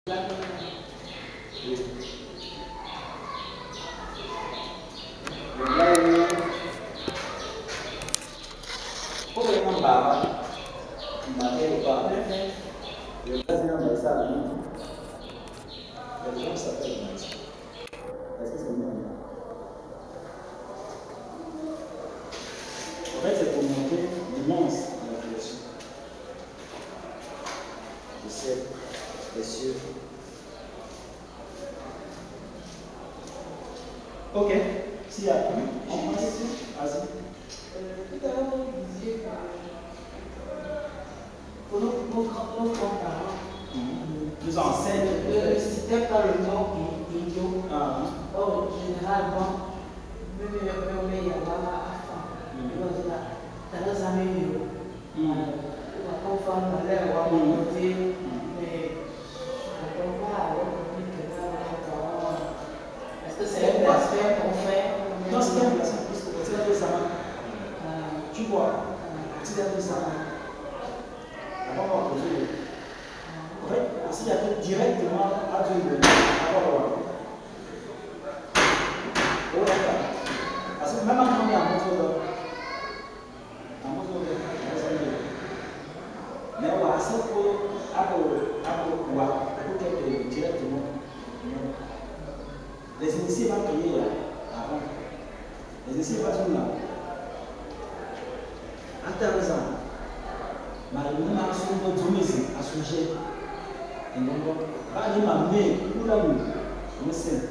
En fait, c'est pour montrer l'immense de la création. Le ciel, les cieux. Ok. S'il y a plus, on passe ici. Vas-y. Tout à l'heure, vous disiez que pour nos grands-parents, Nous enseignent. c'était pas le nom idiot. Or, généralement, même il y a la est-ce que c'est un transfert qu'on fait? Non, c'est un placement, parce que c'est un placement. Tu vois, c'est un placement. Avant, on va poser. En fait, s'il y a tout directement à Dieu, parce que même quand on est en mode mais on va essayer pour directement. Les initiés vont payer avant. Les initiés vont être là. Intéressant. Mais nous avons un domicile à sujet. Et donc, va aller m'amener où là où nous sommes.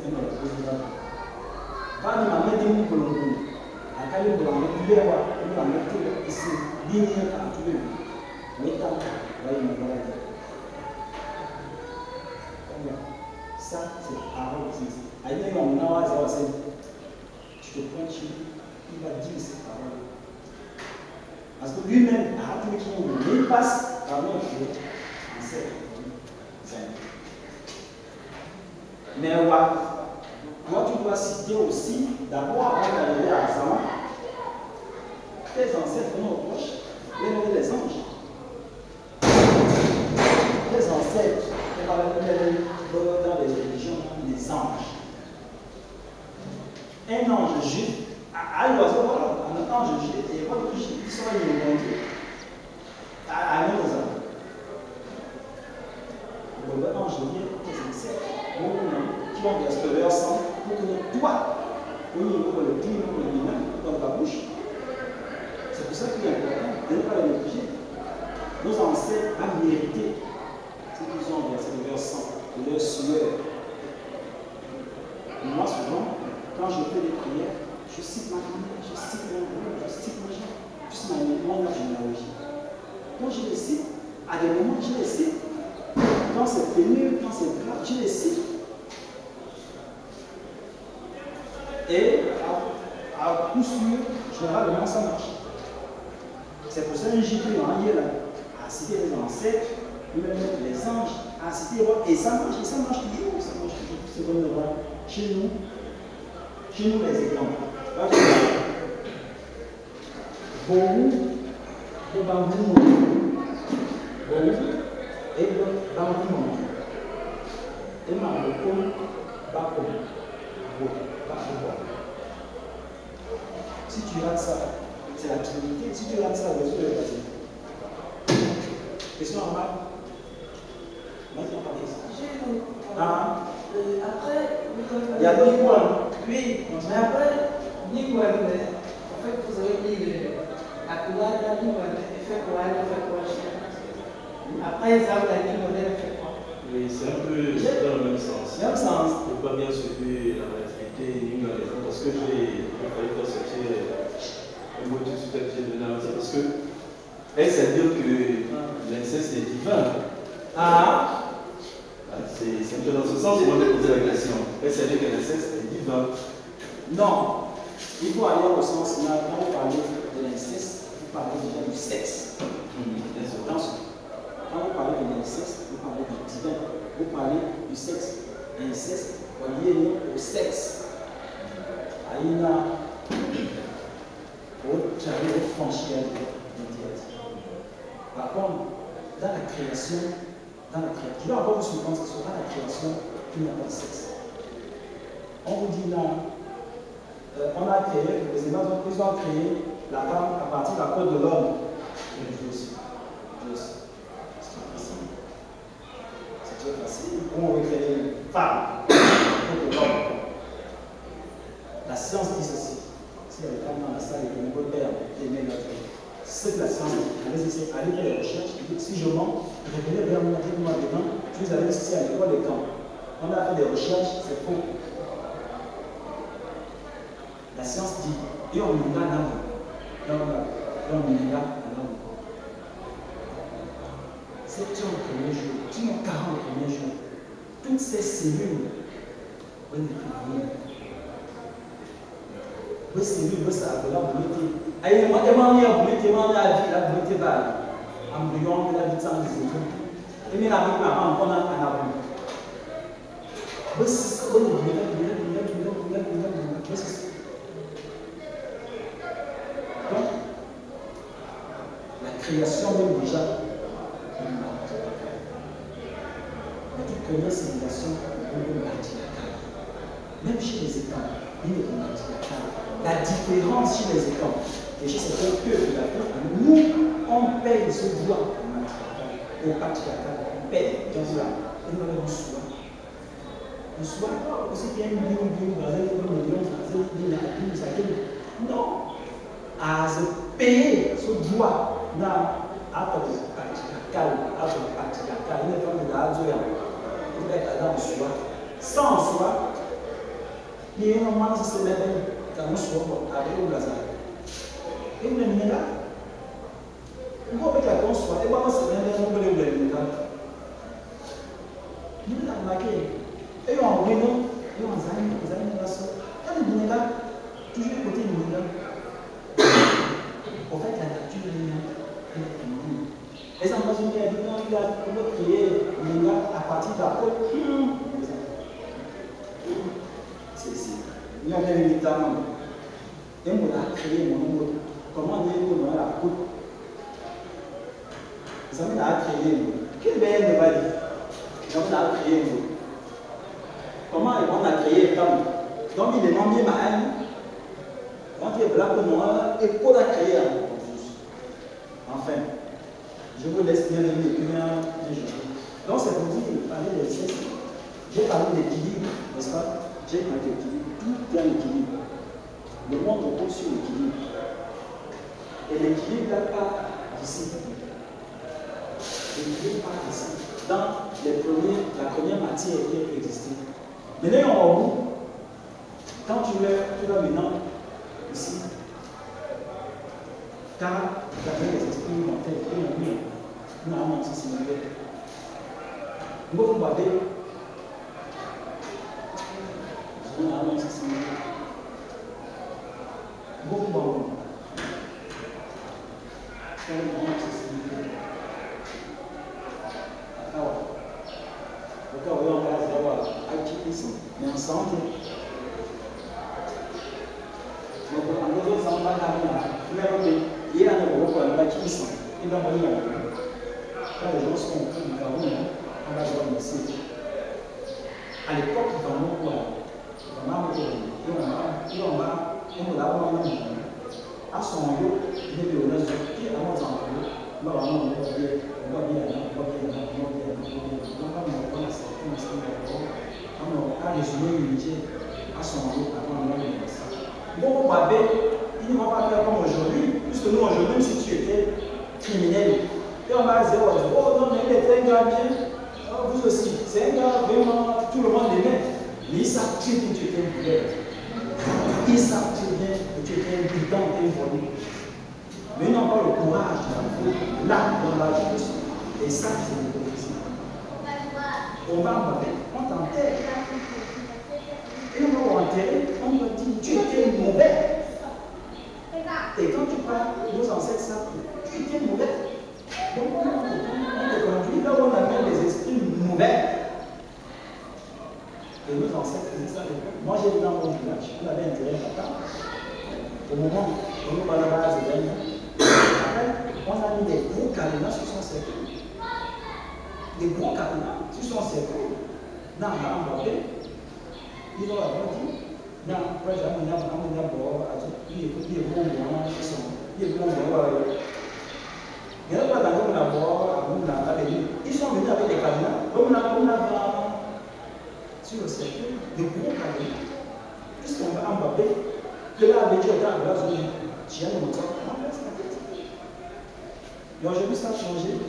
Va aller m'amener des mots pour nous. À quel moment on va mettre ici, ligne à tout le monde. Ça, c'est parole. Tu te pointes chez lui, il va dire ces paroles. Parce que lui-même, il passe par notre Dieu en cette années. Mais toi, tu dois citer aussi, d'abord, avant d'arriver à Sama, tes ancêtres venant aux proches, les anges. Les ancêtres, dans les religions, les anges. Un ange juif, à l'oiseau, voilà, un ange juif, et votre juif, il sera inventé à un autre ange. Le ange vient, tes ancêtres, qui vont restaurer leur sang pour que toi, au niveau de le climat, dans ta bouche, c'est pour ça qu'il est important de ne pas le négliger. Nos ancêtres ont mérité ce qu'ils ont versé de leur sang, de leur sueur. Moi, souvent, quand je fais des prières, je cite ma grand-mère, je cite mon père, je cite ma gens, je cite mon généalogie. Quand je les cite, à des moments, je les cite. Quand c'est pénible, quand c'est grave, je les cite. Et à coup sûr, généralement, ça marche. C'est pour ça que j'ai pris en hier à citer les ancêtres, même les anges, à citer, et ça marche toujours, c'est comme le roi. Chez nous les exemples. Beaucoup de bambou, et de bambou, et beaucoup, si tu rates ça, c'est la Trinité. Si tu rates ça, le Dieu est passé. Question normale. Vas-y, on parle ça. Après, il y a d'autres points. Oui, mais après, en fait, vous avez dit la couleur de la fait quoi, après, ça, vous avez dit fait quoi? Oui, c'est un peu dans le même sens. Même sens. Je ne peux pas bien suivre la activité une raison parce que j'ai failli faire sortir un mot tout de suite que j'ai donné à ça parce que est-ce à dire que l'inceste est divin? C'est un peu dans ce sens qu'on m'a posé la question. Est-ce à dire que l'inceste est divin? Non. Il faut aller au sens là, quand vous parlez de l'inceste, vous parlez déjà du sexe. Attention. Quand vous parlez de l'inceste, vous parlez du divin. Vous parlez du sexe. Inceste, lié au sexe. Aïna, au travail franchi à l'intérieur. Par contre, dans la création, dans la création. Je vais encore vous surprendre, ce sera la création qu'il n'y a pas de sexe. On vous dit là, on a créé, les humains ils ont créé la femme à partir de la côte de l'homme. Et Dieu aussi. C'est très facile. C'est très facile. Comment on veut créer une femme à la côte de l'homme? La science dit ceci. S'il y a des femmes dans la salle et que mon père est né là, c'est que la science dit. Allez faire des recherches. Si je mens, revenez vers moi, dites-moi dedans. Je vous avais dit ici à l'école des camps. On a fait des recherches, c'est faux. La science dit, et on y va là, et on y va là. C'est un premier jour, tu as 40 premiers jours. Toutes ces cellules vont définir. Vous cellules, vous savez, la volonté. Aïe, moi, je m'en viens, la volonté va. Embryon, la vie sans les autres. Et bien, la vie, maman, on a un abonnement. Vous savez, donc, la création même déjà est matriarcale. La toute première civilisation est matriarcale. Même chez les étangs, il est matriarcal. La différence chez les étangs et chez certains peuples d'Afrique, nous, on paye ce droit au patriarcal. On paye, bien sûr, et nous allons soir. Le soir, aussi bien une non. À payer ce droit à notre patriarcal, il est comme la Dieu, il est dans le soir. Sans soi, il y a un moment où c'est même quand on soit avec le Lazare. Et vous l'avez là. On va avec la consoi, et voilà, c'est même un peu de là. Nous l'avons marqué. Et on a non, et on a un quand le là, toujours côté du là. En fait, la nature est finie. Les enfants qui a dit non, il a créé le à partir de la côte. C'est il y a même évidemment. Et on a créé mon nom. Comment on dit qu'on a la côte? Les amis a créé. Quel bien ne va dire? On a créé. Comment on a créé femme? Donc il est nommé Mahan. Quand il est blanc ou noir, et pour la créer. Enfin, je vous laisse bien aimer et bien donc c'est pour dire, parler des sexe, j'ai parlé d'équilibre, n'est-ce pas? J'ai parlé d'équilibre, tout est en équilibre. Le monde repose sur l'équilibre. Et l'équilibre n'a pas d'ici. L'équilibre part d'ici. Dans la première matière qui existait. Maintenant, en haut, quand tu vas maintenant ici, car vous avez les esprits mortels, nous avons aussi simulé. Nous vous voyez, nous avons aussi simulé. Nous vous voyez, nous avons aussi simulé. Alors, on va avoir activisme, mais ensemble. Nous avons il y a un groupe d'acquisition. Il va venir. Quand les gens sont au Cameroun, on va voir le site. À l'époque, il va nous voir. À son lieu, il est le réseau qui est à mon endroit. Nous allons résumer l'unité à son lieu avant de l'université. Bon, il ne va pas faire comme aujourd'hui, puisque nous aujourd'hui, même si tu étais criminel, et on va dire, oh non, mais il était un gars bien, oh, vous aussi, c'est un gars vraiment, tout le monde l'aimait. Mais ils savent très bien que tu étais un voleur. Ils savent très bien que tu étais un brigands, un voleur. Mais ils n'ont pas le courage de là, dans la justice. Et ça, c'est l'hypocrisie. On va enlever, on t'enterre. Et on va enterrer, on va dire, tu étais mauvais. Et quand tu parles, nos ancêtres savent que tu étais mauvais. Donc on te conduit là où on appelle les esprits mauvais. Et nos ancêtres faisaient ça. Moi j'ai vu dans mon village, on avait intérêt à papa. Au moment où on va là-bas, après, on a mis des gros cadenas sur son cercle. des gros catholiques, qui sont cercles, dans la Mbappé, ils ont la bonne dit, non, par exemple, il y a un bon, il est bon, ils sont venus avec des cadenas, comme on a sur le cercle, des gros cadenas, puisqu'on va Mbappé, que là, avec Dieu, dans la zone, tu as le moteur, on laisse la tête. Et aujourd'hui, ça a changé.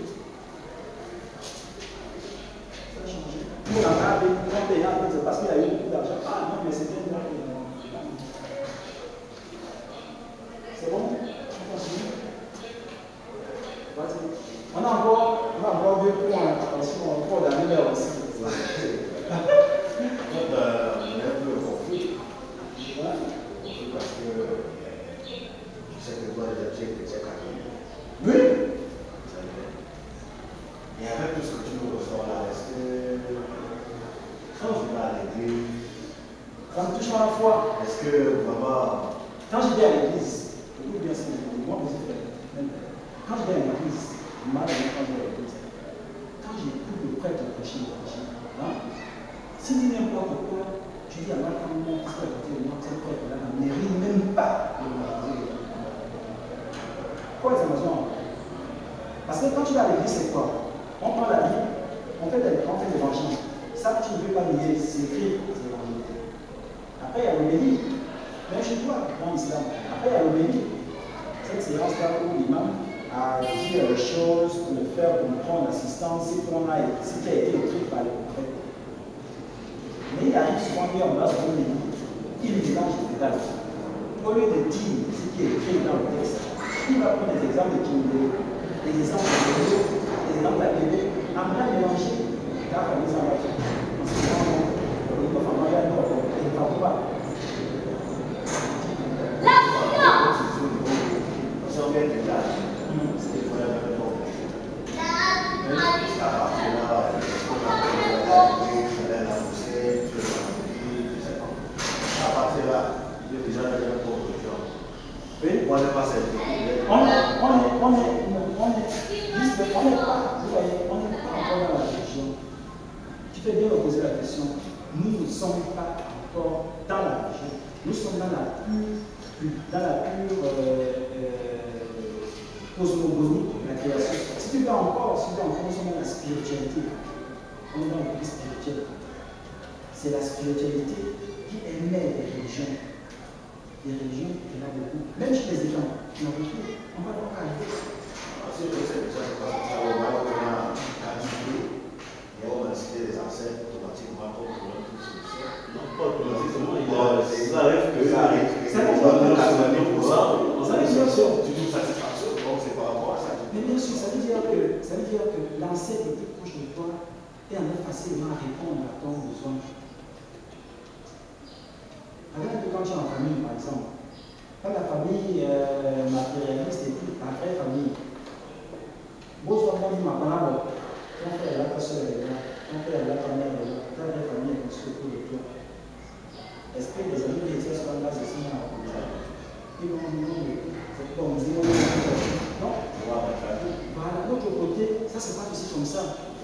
Ça a changé. Nous, on a payé un peu parce qu'il y a eu beaucoup d'argent. Ah non, mais c'était une marque. C'est bon? On continue. On a encore 2 points. Attention, encore la meilleure aussi. On est un peu confus. Parce que tu sais que toi, tu es catholique. Oui. Et avec tout ce que tu nous ressors là, est-ce que quand je vais à l'église, Ça me touche à la foi. est-ce que vraiment. Quand je vais à l'église, écoute bien ce que je dis, moi, je fais. Quand je vais à l'église, quand je vais à l'église, quand j'écoute le prêtre prêcher, si tu n'importe quoi, tu dis à ma femme, non, qu'est-ce qu'elle a dit, moi, cette prêtre-là ne mérite même pas de me. Pourquoi c'est besoin? Parce que quand tu vas à l'église, c'est quoi? On prend la Bible, on fait l'évangile. Ça, tu ne peux pas nier, c'est écrit, c'est l'évangile. Après, il y a l'homélie. Même chez toi, dans l'islam. Après, il y a l'homélie. Cette séance-là où l'imam a dit les choses pour le faire comprendre l'assistance, si tu as été écrit par les prophètes. Mais il arrive souvent qu'on va se donner il mélange les détails. Au lieu de dire ce qui est écrit dans le texte, il va prendre des exemples de Kindé, des exemples de Kindé, des exemples d'Akébé, en train de mélanger la famille sans l'argent. En ce moment, il faut faire mal à nous, il ne va pas. Tu fais bien me poser la question. Nous ne sommes pas encore dans la religion. Nous sommes dans la pure cosmogonie de la création. Si tu veux encore, nous sommes dans la spiritualité. On est dans le plus spirituel. C'est la spiritualité qui émet des religions. Des religions, il y en a beaucoup. Même chez les éléphants, il y en a beaucoup. On va donc arriver. Et on va citer les ancêtres automatiquement comme pour tout ce qui Non, pas automatiquement, ça arrive que ça arrive. Ça arrive que tu dis satisfaction, donc c'est par rapport à ça. Mais bien sûr, ça veut dire que l'ancêtre le plus proche de toi est en train facilement à répondre à ton besoin. Regarde quand tu es en famille, par exemple. Quand la famille matérialiste et tout, la vraie famille. Bon, soit on dit ma parole. Ton frère est là, ta soeur est là, ton père est là, ta mère est là, ta vraie famille est construite autour de toi. Est-ce que les amis qui étaient sur la base de ça comme ça? Ils vont nous c'est comme dire non? Voilà, l'autre côté, ça se passe aussi comme ça.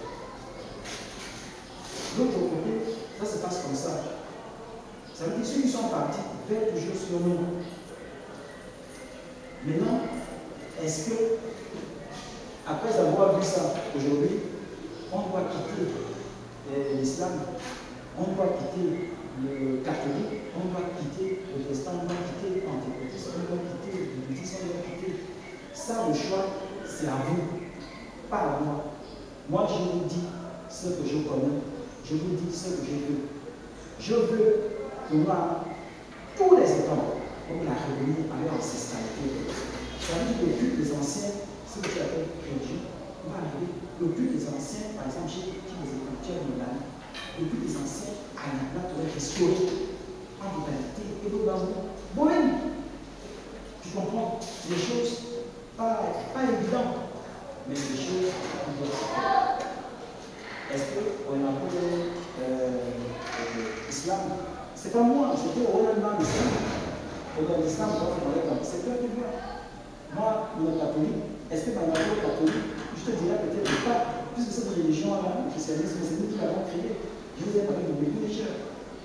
L'autre côté, ça se passe comme ça. Ça veut dire ceux qui sont partis veillent toujours sur nous. Maintenant, est-ce que, après avoir vu ça aujourd'hui, on doit quitter l'islam, on doit quitter le catholique, on doit quitter le protestant, on doit quitter le pentecôtiste, on doit quitter le bouddhisme, on doit quitter. Ça, le choix, c'est à vous, pas à moi. Moi, je vous dis ce que je connais, je vous dis ce que je veux. Je veux que moi, tous les états, comme la réunie avec l'ancestralité. Ça veut dire que le culte des anciens, ce que tu appelles religion, va arriver. Le culte des anciens, par exemple, chez les écritures modernes, le culte des anciens, à la place doit être restauré en totalité et de bambou. Bon, tu comprends, les choses pas évidentes, mais les choses qui doivent se faire. Est-ce qu'on a appelé l'islam? C'est pas moi, c'était au Rwanda l'islam. L'islam, c'est toi qui vois. Moi, le catholique, est-ce que ma nature catholique, je te dirais peut-être pas. puisque cette religion-là, le christianisme, c'est nous qui l'avons créé. Je vous ai parlé de mes déjà.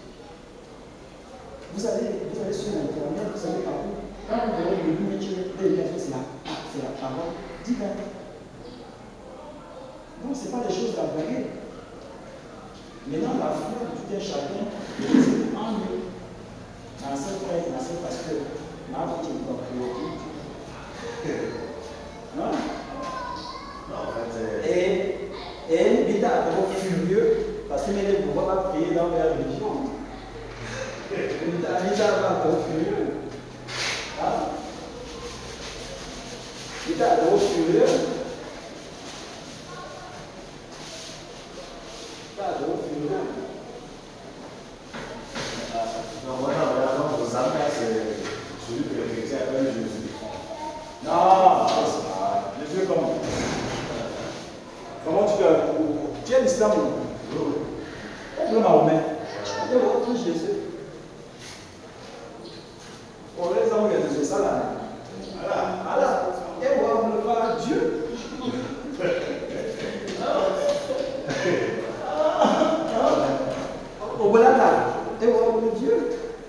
Vous allez sur Internet, vous allez partout. Quand vous verrez le nourriture, c'est la parole divine. Donc, ce n'est pas des choses à blaguer. Maintenant, la foi de tout un chacun est en nous. Dans ce frère, dans ce pasteur, ma vie est encore créative. Non? Et Bida est trop furieux parce qu'il ne pouvait pas prier dans la religion. Bida va trop furieux. Bida est trop furieux. Non, voilà, vous savez, c'est celui que les chrétiens appellent Jésus. Non, Jésus comment tu peux. Tu es l'islam. Le Mahomet. Et votre Jésus. Pour les hommes, il y a des ça là. Voilà. Et on ne parle pas Dieu. Au voilà là. Et on le Dieu.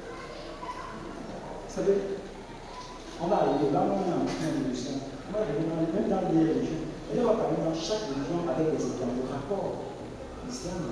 Vous savez, on va arriver là, on est en train de leçon. On va arriver même dans les religions. Et on va parler dans chaque religion avec des exemples, le rapport. L'islam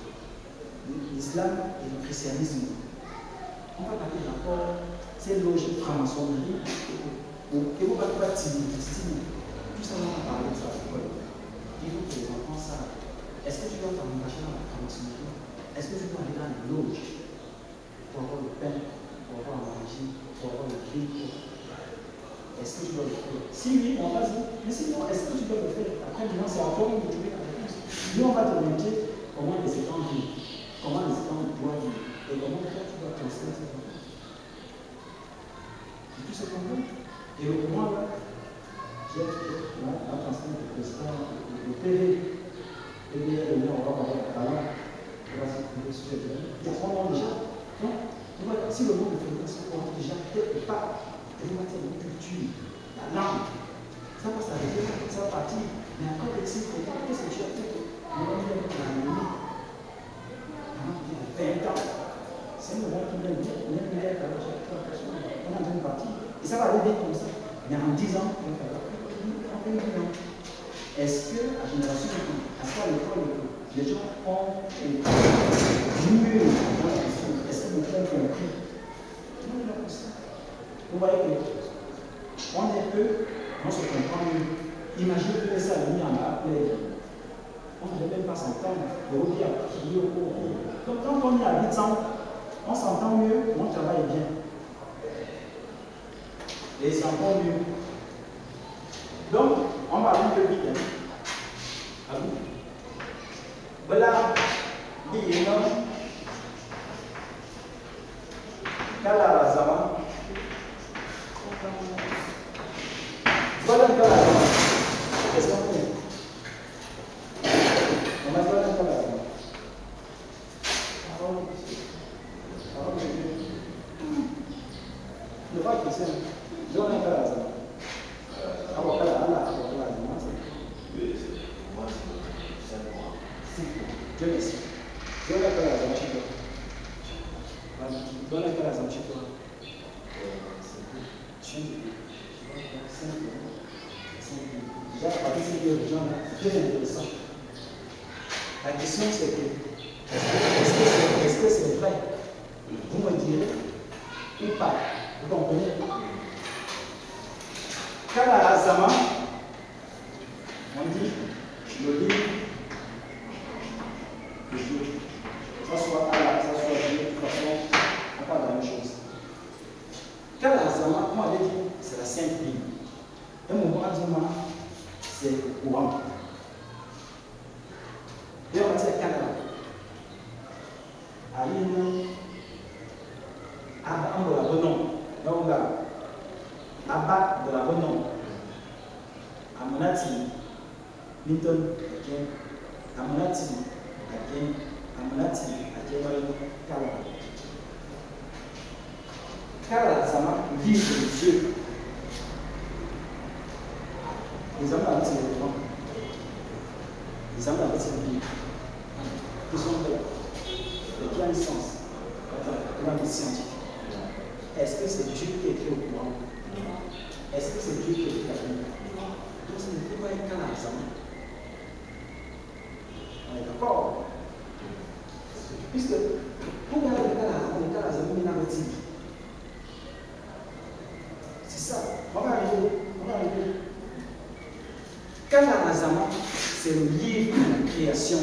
et le christianisme. On va parler de rapport, c'est logique, franc-maçonnerie, et on va pas timide. Tout ça, on va parler de ça à l'école. Il faut que les enfants savent. Est-ce que tu dois t'engager dans la franc-maçonnerie? Est-ce que tu dois aller dans les loges pour avoir le pain, pour avoir la magie, pour avoir le cri? Est-ce que tu dois le faire? Si oui, on va dire. Mais sinon, est-ce que tu dois le faire? Après, maintenant, c'est à toi de trouver la réponse. Nous, on va te montrer comment les étangs vivent, comment les étangs doivent vivre, et comment toi, tu dois transmettre ces enfants. C'est tout ce qu'on veut. Et au moins, là, j'ai transmis le président, le PV. Le PV, on va parler à la il y a 3 mois déjà. Donc, si le monde de féminisme compte déjà quelque part, il va dire la culture, la langue, ça va s'arrêter, ça va partir. Mais encore ici, qu'est-ce que tu as fait? On va dire que la nuit, il y a 20 ans, c'est le monde qui vient de dire, on a une partie. Et ça va aller vite comme ça. Mais en 10 ans, on va faire 10 ans. Est-ce que la génération, à ça, l'école, les gens ont mieux dans la question? Est-ce que nous avons compris? Non, il a pas ça. Vous voyez qu'on est peu, on se comprend mieux. Imaginez que ça a mis en bas, on ne devait même pas s'entendre. Le rôle a crié au cours. Donc, quand on est à 8 ans, on s'entend mieux, on travaille bien. Et c'est encore mieux. Donc, on va aller un peu vite. À vous. Voilà, il y a Kalazama. Voilà Kalazama. Qu'est-ce qu'on fait? On va faire Kalazama. Ne pas que c'est. Je vais faire Kalazama. Alors, Kalazama. Dieu merci. Je vais faire la zamchiko. Je vais faire la zamchiko. Déjà, la partie de gens très intéressant. La question c'est que, est-ce que c'est vrai? Vous me direz ou pas? Vous comprenez? Kalazama, on dit le livre de Dieu. Ça soit Allah, ça soit Dieu, de toute façon, on parle de la même chose. Kalazama, comme on avait dit, c'est la Sainte Bible. Et mon bras d'Ima, c'est le Coran. Et on va dire Canada. Aline, Abba de la Bonon. Donc là, Abba de la Bonon. Amonati, Minton, Amonati, Amonati, Kala. Kala, ça m'a dit que Dieu. Les hommes là, c'est le temps. Les examens avec ces livres qui sont faits et qui a un sens, dans le scientifique. Est-ce que c'est Dieu qui écrit au courant? Est-ce que c'est Dieu qui écrit la Bible? Donc, ce n'est pas un cas d'examen. On est d'accord? Puisque, pour regarder le cas d'examen, il y a un petit. C'est ça. On va arriver. Kalarazama, c'est le livre de la création.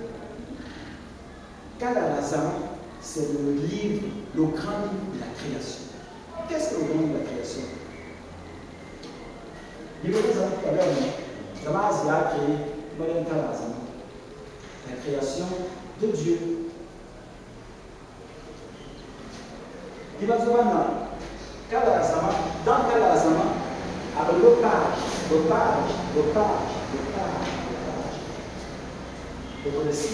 Kalarazama, c'est le livre, le grand livre de la création. Qu'est-ce que le grand livre de la création? Livre de Zama tout à l'heure, Zama a créé le Kalarazama, la création de Dieu. Il va dire, Kalarazama, dans Kalarazama, avec le page. Vous connaissez?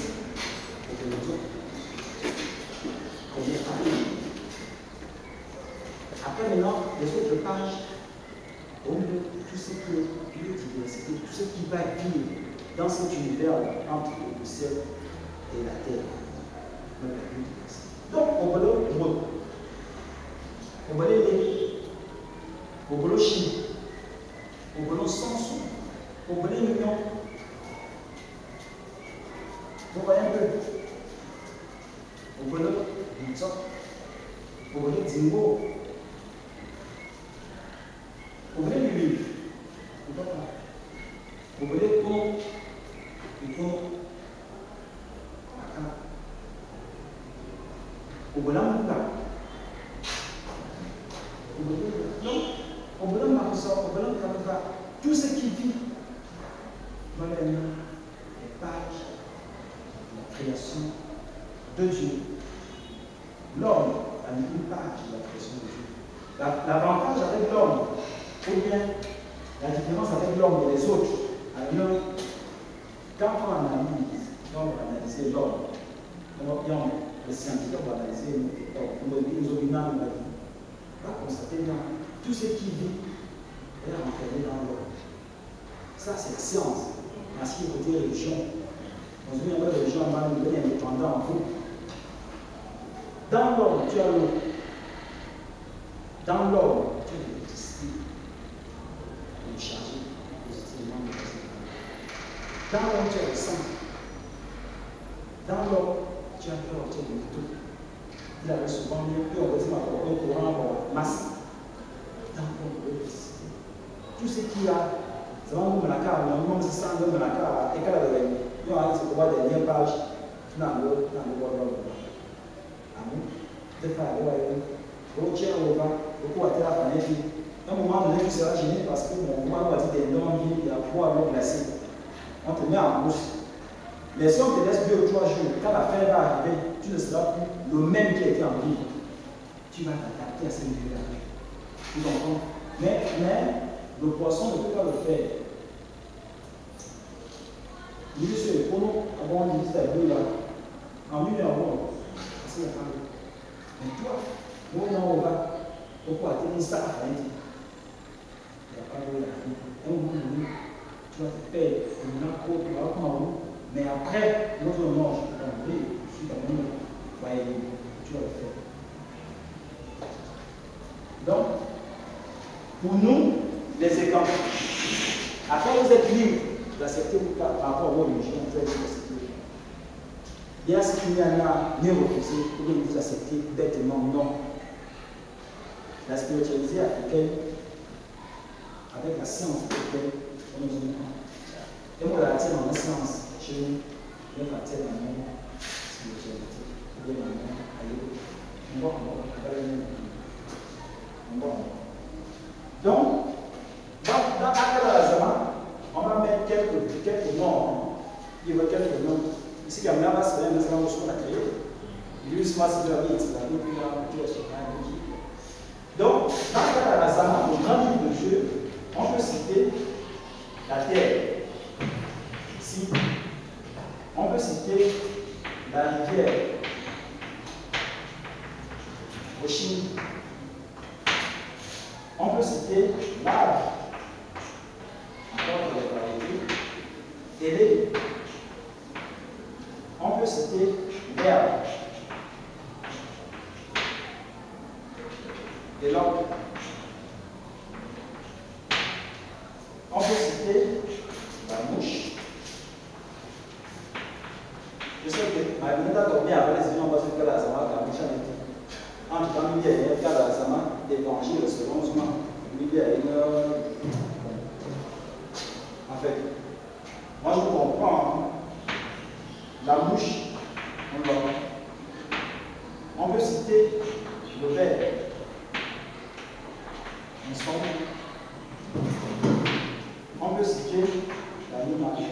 Après maintenant, les autres pages, au milieu de tout ce qui est biodiversité, tout ce qui va vivre dans cet univers entre le ciel et la terre. Donc, on va le chimie. On va le sensu, on va le mignon. Vous voyez un peu? On va le butin, on va le dingo, on va le vivre. On va le pont, on va la mouka. On veut tout ce qui vit dans les pages de la création de Dieu. L'homme a mis une page de la création de Dieu. L'avantage avec l'homme, ou bien la différence avec l'homme et les autres, quand on analyse l'homme, les scientifiques vont analyser nos originaux, on va constater que tout ce qui vit est enfermé dans l'homme. Ça, c'est la science. En ce qui est côté religion, dans une religion, on va nous donner indépendant en vous. Dans l'homme, tu as l'eau. Dans l'homme, tu as l'électricité. On est chargé positivement. Dans l'homme, tu as le sang. Dans l'homme, tu as l'or, tu as le métaux. Il avait souvent dit qu'on va dire un courant masse. Dans l'électricité. Tout ce qu'il y a, c'est vraiment comme la carte, même si c'est un la carte, et qu'elle a il y a ce droit de dernière page, qui n'a pas de droit de Amen. De faire au tiers au bas, au coup à terre à la fenêtre. À un moment donné, tu seras gêné parce que mon roi va dire des noms, il y a quoi à l'eau glacée. On te met en bouche. Mais si on te laisse 2 ou 3 jours, quand la fin va arriver, tu ne seras plus le même qui a été en vie. Tu vas t'adapter à ce milieu-là. Tu comprends? Mais le poisson ne peut pas le faire. Il dit sur les poneaux, avant on dit à 2 là, en 1 heure, parce qu'il n'y a pas d'eau. Mais toi, où on va, pourquoi atteindre ça à la vie? Il n'y a pas d'eau là. À un moment donné, tu vas te perdre, tu vas prendre l'eau, mais après, l'autre mange, je suis quand même, tu vas le faire. Donc, pour nous, les exemples, après vous êtes libre d'accepter ou pas par rapport aux religions, vous êtes libre d'accepter. Il y a ce qu'il n'y en a ni refusé, ou bien vous acceptez bêtement, non. La spiritualité africaine, avec la science africaine, on nous dit et moi, la tienne dans la science, chez nous, je vais la tienne dans la spiritualité. Je vais dans donc, dans Akala, on va mettre quelques noms. Il y a quelques noms. Ici, il y a un là, c'est un exemple qu'on a créé. Il y a donc, dans Akala, le grand livre de Dieu, on peut citer la terre. Ici, on peut citer la rivière. Au Chine. On peut citer l'arbre, encore de la variété, et les et l'homme. On peut citer la mouche. Je sais que ma vie n'a pas bien avec les gens parce que la sama la mouche a été. En tout cas, il y a un cas de la sama d'évangile selon ce moment. Il y a une. En fait, moi je comprends la mouche. On peut citer le verbe. On peut citer l'animal.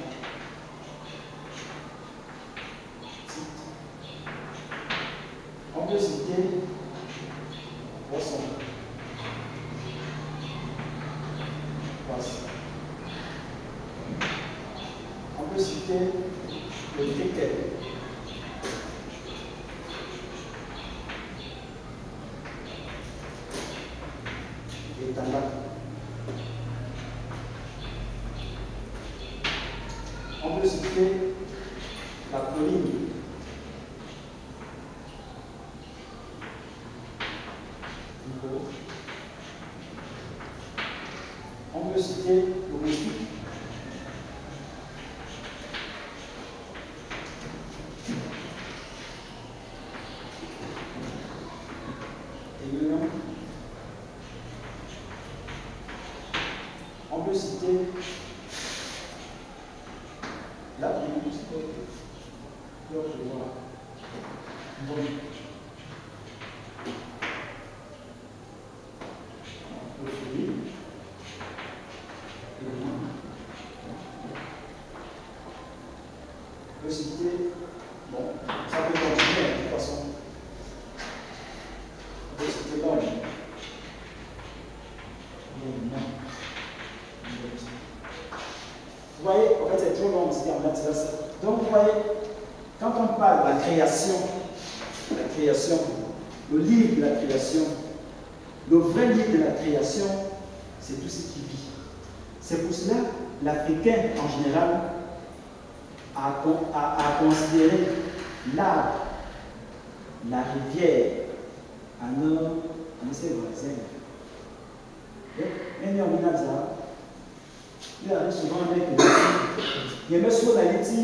On peut citer poisson. On peut citer le criquet. Et tanga. On peut citer la colline. On peut citer le moustique. Et le lion. On peut citer la pluie. On peut citer, bon, ça peut continuer de toute façon. On peut citer l'homme. Vous voyez, en fait, c'est trop long aussi en mettre ça. Donc, vous voyez, quand on parle de la création, le livre de la création, le vrai livre de la création, c'est tout ce qui vit. C'est pour cela l'Africain en général a considéré l'arbre, la rivière, un homme, un ses voisins. Il arrive souvent avec des petits. Il met sur la laitier,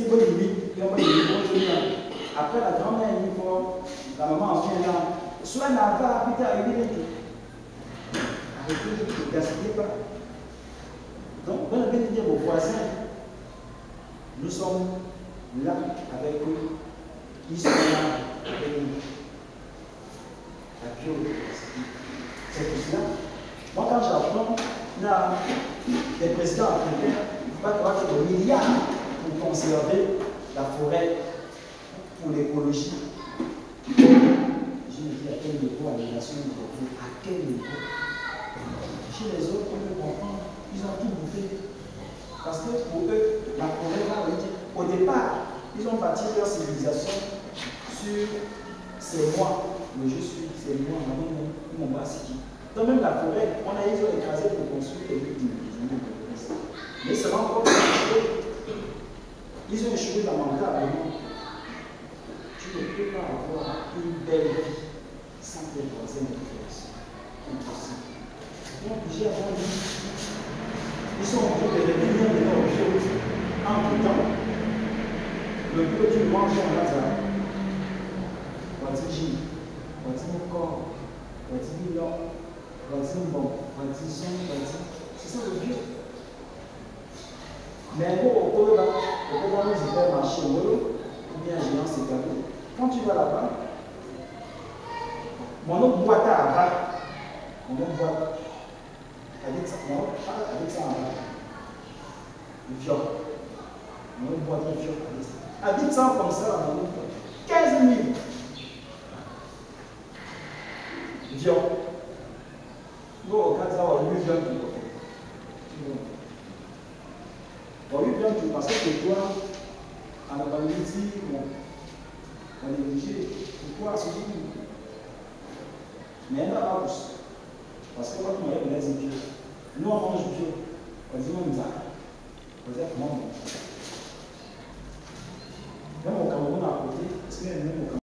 après la grand-mère, il faut, la maman vient là. Soit n'a pas, puis t'as arrivé. Arrêtez, ne gaspillez pas. Donc, on avait dit aux voisins, nous sommes là avec eux. Ils sont là avec nous. La biodiversité. C'est tout cela. Moi, quand j'apprends, il y a des présidents africains qui vont avoir des milliards pour conserver la forêt, pour l'écologie. Je me dis à quel niveau à l'élevation, à quel niveau. Chez les autres, on peut comprendre, ils ont tout bouffé. Parce que pour eux, la forêt va dire, au départ, ils ont bâti leur civilisation sur c'est moi, mais je suis, c'est moi, ils m'ont bâti. Donc même la forêt, on a ils ont écrasé pour construire les villes. Mais c'est encore échoué. Ils ont échoué lamentablement. Tu ne peux pas avoir une belle vie sans tes voisins de création. Impossible. Donc j'ai appris. Ils sont en train de revenir de leur bio. Entre temps, le bio du mange en Lazare. Voici J, voici mon corps, voici Milan. Bon, c'est ça le Dieu. Mais bon, au Polo, nous allons marcher au Molo, ou bien géant, c'est cadeau. Quand tu vas là-bas, mon autre boîte à bas, mon autre boîte, avec ça en bas, le viol. Mon autre boîte de viol, avec ça comme ça, mon autre boîte. 15 000 viol. Bon, quand ça va, lui vient tout. Bon, lui vient tout parce que toi, en avant-midi, bon, on est obligé. Pourquoi ce jour? Mais elle n'a pas poussé. Parce que quand on est les Dieu, nous on mange Dieu. On dit, on nous a. On dit, comment on. Même au Cameroun à côté, est-ce qu'il y a même au Cameroun?